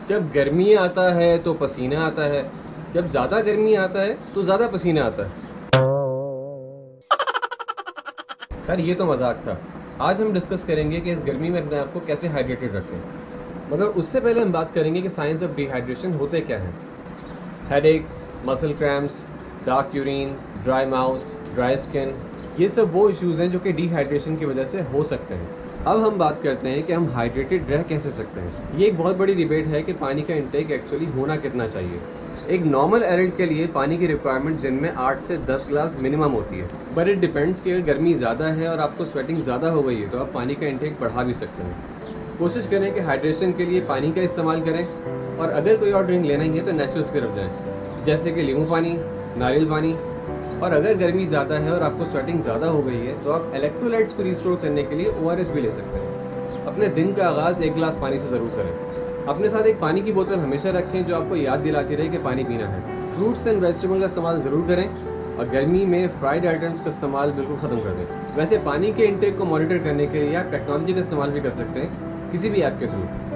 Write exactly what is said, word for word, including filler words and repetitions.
जब गर्मी आता है तो पसीना आता है, जब ज़्यादा गर्मी आता है तो ज़्यादा पसीना आता है। खैर ये तो मजाक था। आज हम डिस्कस करेंगे कि इस गर्मी में अपने आप को कैसे हाइड्रेटेड रखें, मगर उससे पहले हम बात करेंगे कि साइंस ऑफ डिहाइड्रेशन होते क्या हैं। Headaches, muscle cramps, dark urine, dry mouth, dry skin, ये सब वो इश्यूज़ हैं जो कि डिहाइड्रेशन की वजह से हो सकते हैं। अब हम बात करते हैं कि हम हाइड्रेटेड रह कैसे सकते हैं। ये एक बहुत बड़ी डिबेट है कि पानी का इंटेक एक्चुअली होना कितना चाहिए। एक नॉर्मल एडल्ट के लिए पानी की रिक्वायरमेंट दिन में आठ से दस ग्लास मिनिमम होती है, बट इट डिपेंड्स कि अगर गर्मी ज़्यादा है और आपको स्वेटिंग ज़्यादा हो गई है तो आप पानी का इंटेक बढ़ा भी सकते हैं। कोशिश करें कि हाइड्रेशन के लिए पानी का इस्तेमाल करें, और अगर कोई और ड्रिंक लेना ही है तो नेचुरल की तरफ जाएँ, जैसे कि नींबू पानी, नारियल पानी। और अगर गर्मी ज़्यादा है और आपको स्वेटिंग ज़्यादा हो गई है तो आप इलेक्ट्रोलाइट्स को रिस्टोर करने के लिए ओ आर एस भी ले सकते हैं। अपने दिन का आगाज़ एक गिलास पानी से ज़रूर करें। अपने साथ एक पानी की बोतल हमेशा रखें जो आपको याद दिलाती रहे कि पानी पीना है। फ्रूट्स एंड वेजिटेबल का इस्तेमाल ज़रूर करें, और गर्मी में फ्राइड आइटम्स का इस्तेमाल बिल्कुल ख़त्म कर दें। वैसे पानी के इंटेक को मॉनिटर करने के लिए आप टेक्नोलॉजी का इस्तेमाल भी कर सकते हैं किसी भी ऐप के थ्रू।